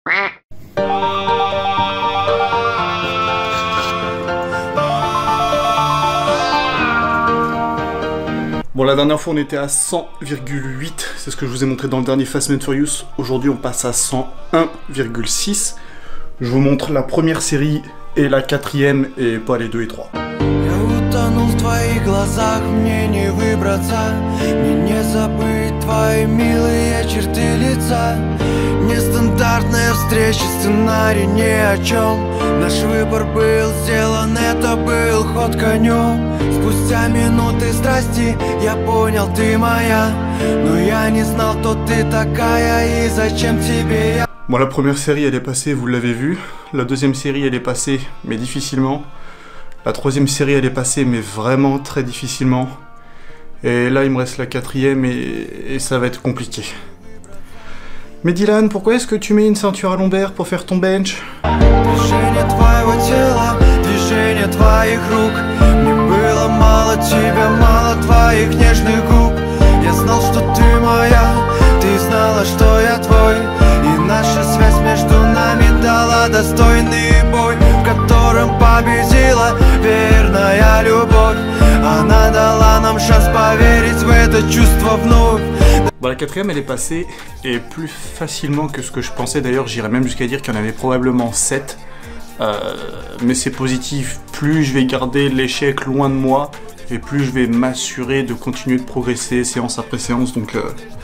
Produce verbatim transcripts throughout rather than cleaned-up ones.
Bon, la dernière fois on était à cent virgule huit, c'est ce que je vous ai montré dans le dernier Fast and Furious. Aujourd'hui on passe à cent un virgule six. Je vous montre la première série et la quatrième et pas les deux et trois. Нестандартная встреча, сценарий ни о чем. Наш выбор был сделан, это был ход конем. Спустя минуты страсти я понял, ты моя. Но я не знал, кто ты такая и зачем тебе я. Bon, la première série elle est passée, vous l'avez vu. La deuxième série elle est passée, mais difficilement. La troisième série elle est passée, mais vraiment très difficilement. Et là il me reste la quatrième et, et ça va être compliqué. Mais Dylan, pourquoi est-ce que tu mets une ceinture à lombaire pour faire ton bench? Движение твоего тела, движение твоих рук. Мне было мало тебя, мало твоих нежных губ. Я знал, что ты моя, ты знала, что я твой. И наша связь между нами дала достойный бой, в котором победила верная любовь. Она дала нам шанс поверить в это чувство вновь. Bon, la quatrième elle est passée et plus facilement que ce que je pensais. D'ailleurs j'irais même jusqu'à dire qu'il y en avait probablement sept. Euh, mais c'est positif, plus je vais garder l'échec loin de moi et plus je vais m'assurer de continuer de progresser séance après séance, donc, euh,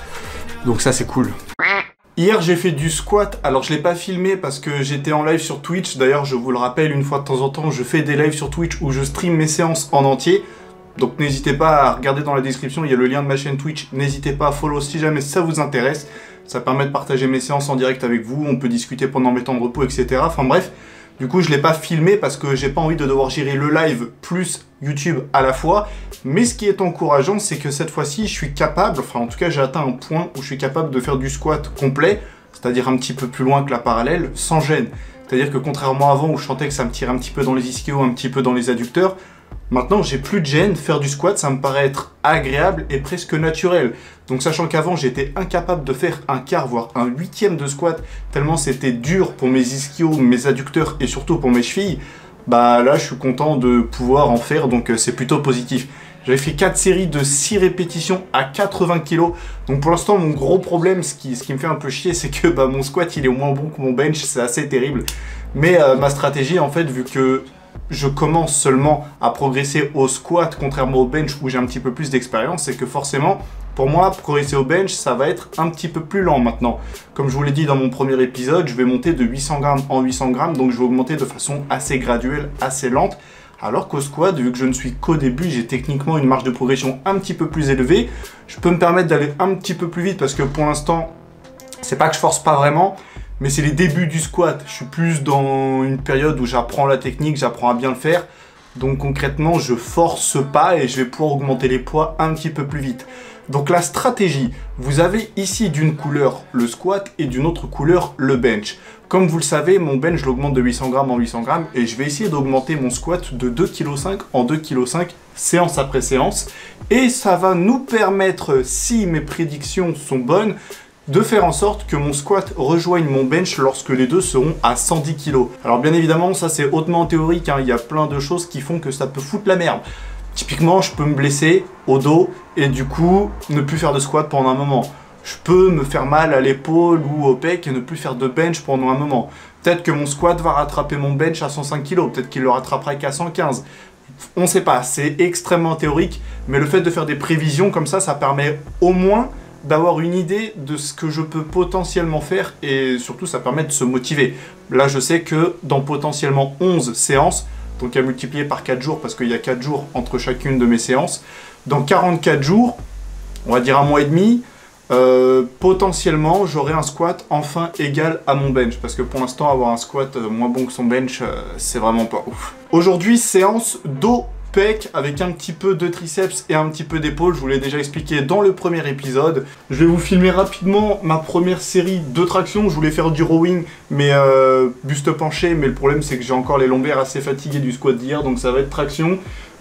donc ça c'est cool. Hier j'ai fait du squat, alors je l'ai pas filmé parce que j'étais en live sur Twitch. D'ailleurs je vous le rappelle, une fois de temps en temps je fais des lives sur Twitch où je stream mes séances en entier. Donc n'hésitez pas à regarder dans la description, il y a le lien de ma chaîne Twitch. N'hésitez pas à follow si jamais ça vous intéresse. Ça permet de partager mes séances en direct avec vous, on peut discuter pendant mes temps de repos, et cetera. Enfin bref, du coup je ne l'ai pas filmé parce que j'ai pas envie de devoir gérer le live plus YouTube à la fois. Mais ce qui est encourageant, c'est que cette fois-ci je suis capable, enfin en tout cas j'ai atteint un point où je suis capable de faire du squat complet, c'est-à-dire un petit peu plus loin que la parallèle, sans gêne. C'est-à-dire que contrairement à avant où je sentais que ça me tirait un petit peu dans les ischios, un petit peu dans les adducteurs, maintenant, j'ai plus de gêne, faire du squat, ça me paraît être agréable et presque naturel. Donc sachant qu'avant, j'étais incapable de faire un quart, voire un huitième de squat, tellement c'était dur pour mes ischios, mes adducteurs et surtout pour mes chevilles, bah là, je suis content de pouvoir en faire, donc c'est plutôt positif. J'avais fait quatre séries de six répétitions à quatre-vingts kilos. Donc pour l'instant, mon gros problème, ce qui, ce qui me fait un peu chier, c'est que bah, mon squat, il est moins bon que mon bench, c'est assez terrible. Mais euh, ma stratégie, en fait, vu que je commence seulement à progresser au squat, contrairement au bench où j'ai un petit peu plus d'expérience, c'est que forcément, pour moi, progresser au bench, ça va être un petit peu plus lent maintenant. Comme je vous l'ai dit dans mon premier épisode, je vais monter de huit cents grammes en huit cents grammes, donc je vais augmenter de façon assez graduelle, assez lente. Alors qu'au squat, vu que je ne suis qu'au début, j'ai techniquement une marge de progression un petit peu plus élevée. Je peux me permettre d'aller un petit peu plus vite parce que pour l'instant, c'est pas que je force pas vraiment, mais c'est les débuts du squat. Je suis plus dans une période où j'apprends la technique, j'apprends à bien le faire. Donc concrètement, je force pas et je vais pouvoir augmenter les poids un petit peu plus vite. Donc la stratégie, vous avez ici d'une couleur le squat et d'une autre couleur le bench. Comme vous le savez, mon bench, je l'augmente de huit cents grammes en huit cents grammes et je vais essayer d'augmenter mon squat de deux virgule cinq kilos en deux virgule cinq kilos séance après séance. Et ça va nous permettre, si mes prédictions sont bonnes, de faire en sorte que mon squat rejoigne mon bench lorsque les deux seront à cent dix kilos. Alors bien évidemment, ça c'est hautement théorique, hein. Il y a plein de choses qui font que ça peut foutre la merde. Typiquement, je peux me blesser au dos et du coup, ne plus faire de squat pendant un moment. Je peux me faire mal à l'épaule ou au pec et ne plus faire de bench pendant un moment. Peut-être que mon squat va rattraper mon bench à cent cinq kilos, peut-être qu'il le rattrapera qu'à cent quinze. On ne sait pas, c'est extrêmement théorique, mais le fait de faire des prévisions comme ça, ça permet au moins d'avoir une idée de ce que je peux potentiellement faire et surtout ça permet de se motiver. Là je sais que dans potentiellement onze séances, donc à multiplier par quatre jours parce qu'il y a quatre jours entre chacune de mes séances, dans quarante-quatre jours, on va dire un mois et demi, euh, potentiellement j'aurai un squat enfin égal à mon bench parce que pour l'instant avoir un squat moins bon que son bench, euh, c'est vraiment pas ouf. Aujourd'hui séance dos pec avec un petit peu de triceps et un petit peu d'épaule, je vous l'ai déjà expliqué dans le premier épisode. Je vais vous filmer rapidement ma première série de tractions. Je voulais faire du rowing mais euh, buste penché, mais le problème c'est que j'ai encore les lombaires assez fatigués du squat d'hier, donc ça va être traction.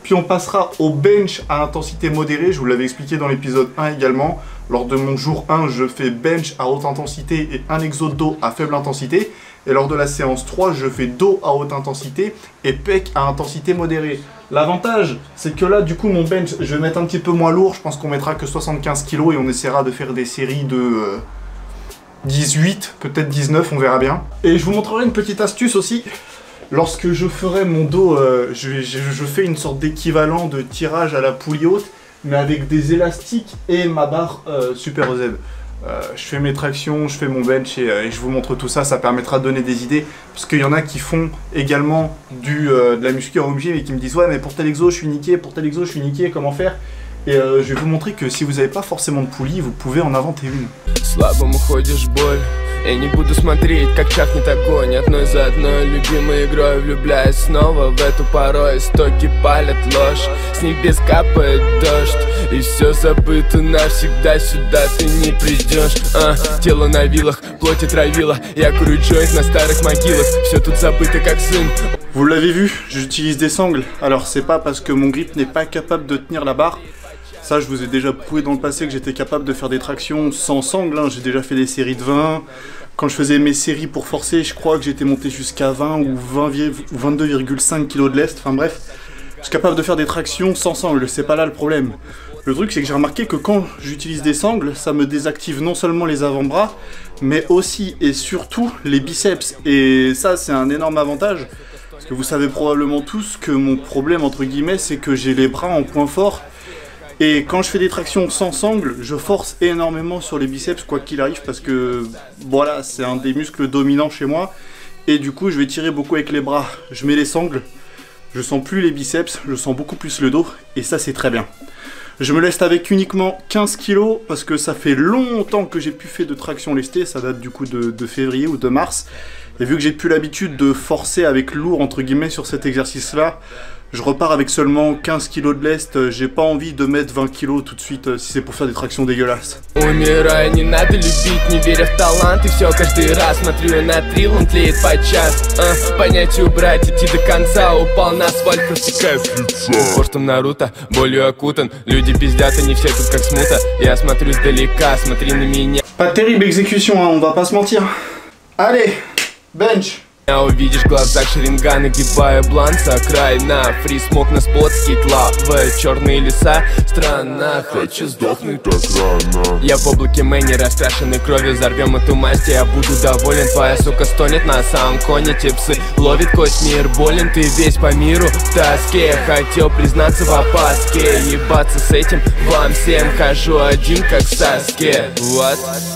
Puis on passera au bench à intensité modérée, je vous l'avais expliqué dans l'épisode un également. Lors de mon jour un, je fais bench à haute intensité et un exo de dos à faible intensité. Et lors de la séance trois, je fais dos à haute intensité et pec à intensité modérée. L'avantage, c'est que là, du coup, mon bench, je vais mettre un petit peu moins lourd. Je pense qu'on mettra que soixante-quinze kilos et on essaiera de faire des séries de euh, dix-huit, peut-être dix-neuf, on verra bien. Et je vous montrerai une petite astuce aussi. Lorsque je ferai mon dos, euh, je, je, je fais une sorte d'équivalent de tirage à la poulie haute, mais avec des élastiques et ma barre euh, Super Z. Euh, je fais mes tractions, je fais mon bench et, euh, et je vous montre tout ça, ça permettra de donner des idées. Parce qu'il y en a qui font également du, euh, de la muscu en home gym et qui me disent « Ouais, mais pour tel exo, je suis niqué, pour tel exo, je suis niqué, comment faire ?» Et euh, je vais vous montrer que si vous n'avez pas forcément de poulie, vous pouvez en inventer une. Я не буду смотреть, как чахнет огонь одной за одной любимой игрой, влюбляюсь снова в эту порой. Истоки палят ложь, с небес капает дождь, и все забыто навсегда, сюда ты не придешь. а, Тело на вилах, плоть отравила, я курю джойнт на старых могилах, все тут забыто как сын. Vous l'avez vu, j'utilise des sangles. Alors c'est pas parce que mon grip n'est pas capable de tenir la barre. Ça, je vous ai déjà prouvé dans le passé que j'étais capable de faire des tractions sans sangle, hein. J'ai déjà fait des séries de vingt. Quand je faisais mes séries pour forcer, je crois que j'étais monté jusqu'à vingt ou vingt-deux virgule cinq kilos de lest. Enfin bref, je suis capable de faire des tractions sans sangle, c'est pas là le problème. Le truc, c'est que j'ai remarqué que quand j'utilise des sangles, ça me désactive non seulement les avant-bras, mais aussi et surtout les biceps. Et ça, c'est un énorme avantage. Parce que vous savez probablement tous que mon problème, entre guillemets, c'est que j'ai les bras en point fort. Et quand je fais des tractions sans sangle, je force énormément sur les biceps quoi qu'il arrive parce que voilà, c'est un des muscles dominants chez moi. Et du coup, je vais tirer beaucoup avec les bras. Je mets les sangles, je sens plus les biceps, je sens beaucoup plus le dos et ça c'est très bien. Je me laisse avec uniquement quinze kilos parce que ça fait longtemps que j'ai plus fait de traction lestée, ça date du coup de, de février ou de mars. Et vu que j'ai plus l'habitude de forcer avec lourd entre guillemets sur cet exercice là, je repars avec seulement quinze kilos de lest, j'ai pas envie de mettre vingt kilos tout de suite si c'est pour faire des tractions dégueulasses. Умираю, не надо любить, не веря в талант, и все каждый раз смотрю на трил, он тлеет подчас. а, Понять и убрать, идти до конца, упал на асфальт, протекаю с лица. Упорством Наруто, болью окутан, люди пиздят, они все тут как смута. Я смотрю сдалека, смотри на меня. Pas terrible exécution, hein, on va pas se mentir. Allez, bench. Увидишь в глазах Шаринган, нагибаю блант с окраина. Фри смог на спот, скит лава, черные леса, страна. Хочу сдохнуть так рано. Я в облаке Мэнни, раскрашенной кровью, взорвем эту масть, я буду доволен. Твоя сука стонет на саундконе, те псы ловит кость, мир болен. Ты весь по миру в тоске, хотел признаться в опаске. Ебаться с этим вам всем, хожу один как в Саске. Вот.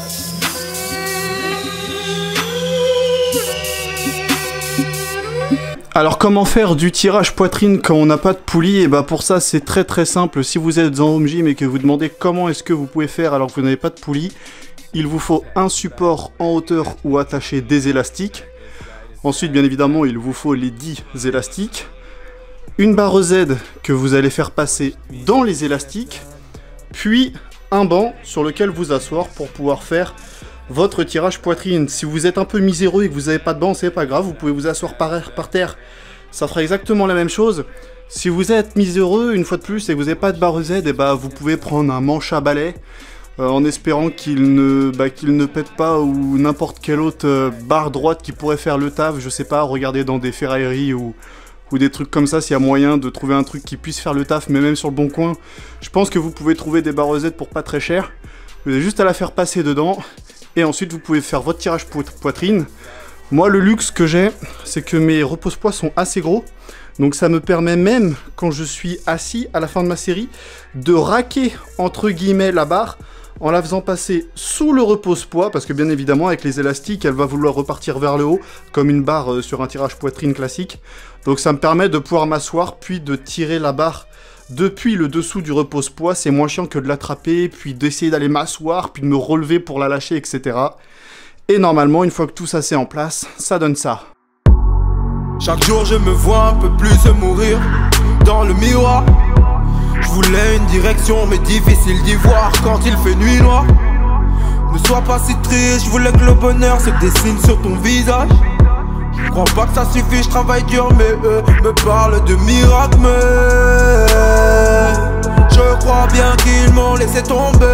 Alors comment faire du tirage poitrine quand on n'a pas de poulie? Et bah pour ça c'est très très simple. Si vous êtes en home gym et que vous demandez comment est-ce que vous pouvez faire alors que vous n'avez pas de poulie, il vous faut un support en hauteur ou attacher des élastiques. Ensuite bien évidemment il vous faut les dix élastiques. Une barre Z que vous allez faire passer dans les élastiques. Puis un banc sur lequel vous asseoir pour pouvoir faire votre tirage poitrine. Si vous êtes un peu miséreux et que vous n'avez pas de banc, c'est pas grave, vous pouvez vous asseoir par, par terre, ça fera exactement la même chose. Si vous êtes miséreux, une fois de plus, et que vous n'avez pas de barre Z, et bah, vous pouvez prendre un manche à balai, euh, en espérant qu'il ne, bah, qu'il ne pète pas, ou n'importe quelle autre euh, barre droite qui pourrait faire le taf, je sais pas, regardez dans des ferrailleries ou, ou des trucs comme ça, s'il y a moyen de trouver un truc qui puisse faire le taf, mais même sur le bon coin, je pense que vous pouvez trouver des barres Z pour pas très cher. Vous avez juste à la faire passer dedans. Et ensuite, vous pouvez faire votre tirage po poitrine. Moi, le luxe que j'ai, c'est que mes repose-poids sont assez gros. Donc ça me permet même, quand je suis assis à la fin de ma série, de raquer, entre guillemets, la barre en la faisant passer sous le repose-poids. Parce que bien évidemment, avec les élastiques, elle va vouloir repartir vers le haut, comme une barre sur un tirage poitrine classique. Donc ça me permet de pouvoir m'asseoir, puis de tirer la barre depuis le dessous du repose-poids. C'est moins chiant que de l'attraper, puis d'essayer d'aller m'asseoir, puis de me relever pour la lâcher, et cetera. Et normalement, une fois que tout ça c'est en place, ça donne ça. Chaque jour je me vois un peu plus mourir dans le miroir. Je voulais une direction mais difficile d'y voir quand il fait nuit noire. Ne sois pas si triste, je voulais que le bonheur se dessine sur ton visage. crois pas que ça suffit, je travaille dur mais eux me parlent de miracles. Mais je crois bien qu'ils m'ont laissé tomber.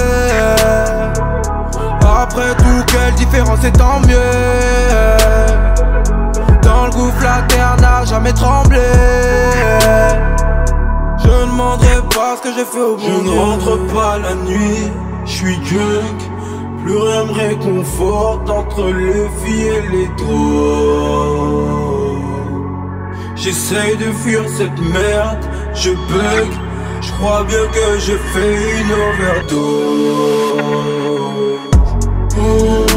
Après tout, quelle différence, et tant mieux. Dans le gouffre, la terre n'a jamais tremblé. Je ne demanderai pas ce que j'ai fait au bon Je ne rentre pas la nuit, je suis junk. Plus rien me réconforte entre les filles et les drogues. J'essaye de fuir cette merde, je bug. Je crois bien que j'ai fait une overdose. Ooh.